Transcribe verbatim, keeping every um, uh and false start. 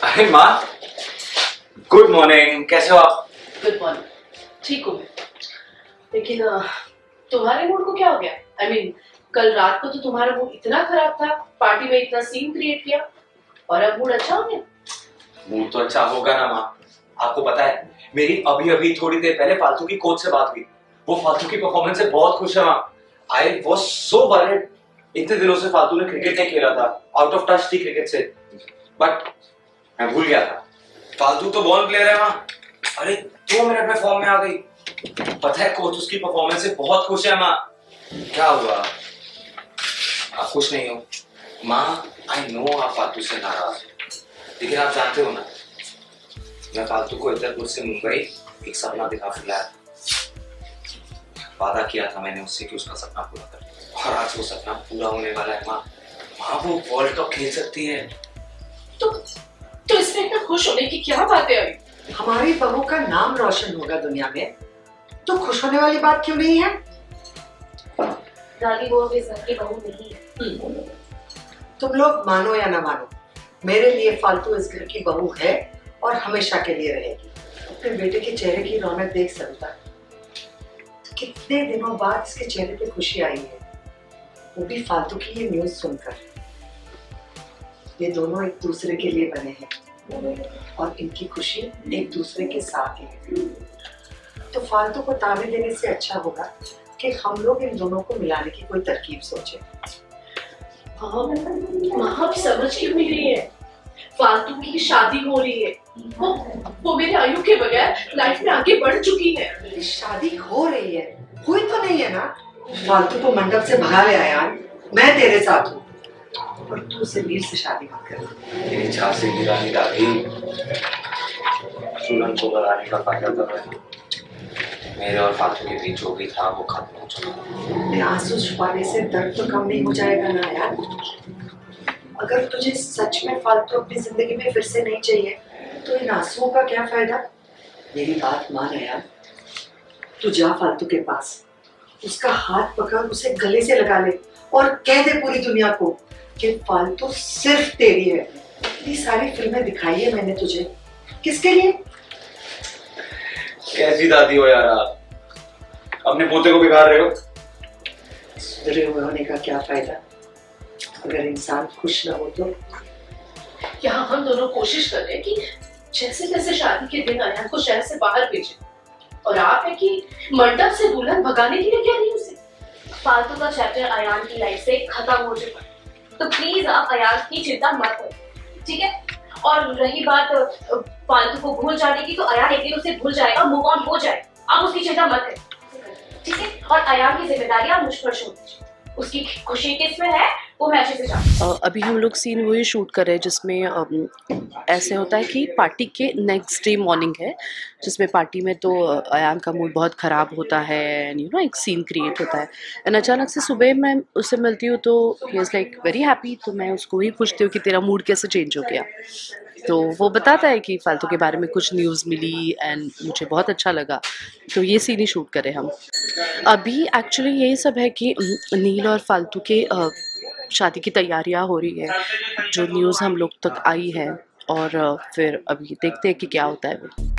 अरे माँ, good morning, कैसे हो आप? गुड मॉर्निंग, ठीक हूँ मैं। लेकिन तुम्हारे मूड को क्या हो गया? आई I मीन mean, कल रात को तो तुम्हारा मूड इतना खराब था, पार्टी में इतना सीन क्रिएट किया, और अब मूड अच्छा हो गया? मूड तो अच्छा होगा ना माँ। आपको पता है, मेरी अभी अभी थोड़ी देर पहले फालतू की कोच से बात हुई। वो फालतू की परफॉर्मेंस से बहुत खुश है माँ। I was so worried. इतने दिनों से फालतू ने क्रिकेट नहीं खेला था, आउट ऑफ टच थी क्रिकेट से, बट मैं भूल गया था। फालतू तो बॉल प्लेयर है माँ। अरे दो मिनट में फॉर्म में आ गई। पता है कोच उसकी परफॉर्मेंस से बहुत खुश है माँ। क्या हुआ? आप खुश नहीं हो माँ? आई नो आप फालतू से नाराज हो, लेकिन आप जानते हो ना, मैं फालतू को इधर मुझसे मुंबई एक सपना दिखा फिलहाल। वादा किया था मैंने उससे कि उसका सपना पूरा कर, और आज वो सपना पूरा होने वाला है माँ। माँ वो वर्ल्ड कप खेल सकती है। तो तो इसमें इतना खुश होने की क्या बात है? अभी हमारी बहू का नाम रोशन होगा दुनिया में, तो खुश होने वाली बात क्यों नहीं है? दादी वो भी घर की बहू नहीं है। तुम लोग मानो या ना मानो, मेरे लिए फालतू इस घर की बहू है और हमेशा के लिए रहेगी। अपने बेटे के चेहरे की रौनक देख सकता, कितने दिनों बाद इसके चेहरे पे खुशी आई है, वो भी फालतू की ये न्यूज़ सुनकर। ये दोनों एक दूसरे के लिए बने हैं और इनकी खुशी एक दूसरे के साथ ही है। तो फालतू को ताने देने से अच्छा होगा कि हम लोग इन दोनों को मिलाने की कोई तरकीब सोचें। माँ आप समझ क्यों नहीं रही है? फालतू की शादी हो रही है, वो वो मेरे आयु के बगैर लाइफ में आगे बढ़ चुकी है। शादी हो रही है, हुई तो नहीं है ना? फालतू को मंडप से भगा ले आया, मैं तेरे साथ हूँ, और तू उसे वीर से शादी मत कर। मेरी झांसी की रानी दादी, दुल्हन को लगाने का फायदा कर रहे हैं। मेरे और फालतू के बीच जो भी था वो खत्म हो चुका। आंसू छुपाने से दर्द तो कम नहीं हो जाएगा ना यार। अगर तुझे सच में फालतू अपनी जिंदगी में फिर से नहीं चाहिए, तो इन आंसुओं का क्या फायदा? मेरी बात मान यार, तू जा फालतू के पास, उसका हाथ पकड़ उसे गले से लगा ले और कह दे पूरी दुनिया को कि फालतू सिर्फ तेरी है। इतनी सारी फिल्में दिखाई है मैंने तुझे, किसके लिए? कैसी दादी हो यार आप? अपने पोते को बिगाड़ रहे हो। सुधरे हुए होने का क्या फायदा अगर इंसान खुश न हो तो? यहाँ हम दोनों कोशिश कर रहे हैं कि जैसे तैसे शादी के दिन अयान को शहर से बाहर भेजें, और आप है कि मंडप से दुल्हन भगाने के लिए कह रही उसे। फालतू का चैप्टर अयान की लाइफ से खत्म हो चुका, तो प्लीज आप अयान की चिंता मत करो, ठीक है? और रही बात फालतू को भूल जाने की, तो अयान एक दिन उसे भूल जाएगा, मूव ऑन हो जाएगा, आप उसकी चिंता मत करें, ठीक है? और अयान की जिम्मेदारी आप मुझ पर छोड़ दीजिए, उसकी खुशी किसमें है वो मैं अच्छे से जानती हूं। अभी हम लोग सीन वही शूट कर रहे हैं जिसमें ऐसे होता है कि पार्टी के नेक्स्ट डे मॉर्निंग है, जिसमें पार्टी में तो अयान का मूड बहुत ख़राब होता है एंड यू नो एक सीन क्रिएट होता है। एंड अचानक से सुबह मैं उससे मिलती हूँ तो he is like very happy, तो मैं उसको ही पूछती हूँ कि तेरा मूड कैसे चेंज हो गया। तो वो बताता है कि फालतू के बारे में कुछ न्यूज़ मिली एंड मुझे बहुत अच्छा लगा, तो ये सीन ही शूट करें हम। अभी एक्चुअली यही सब है कि नील और फालतू के शादी की तैयारियां हो रही है, जो न्यूज़ हम लोग तक आई है, और फिर अभी देखते हैं कि क्या होता है वो।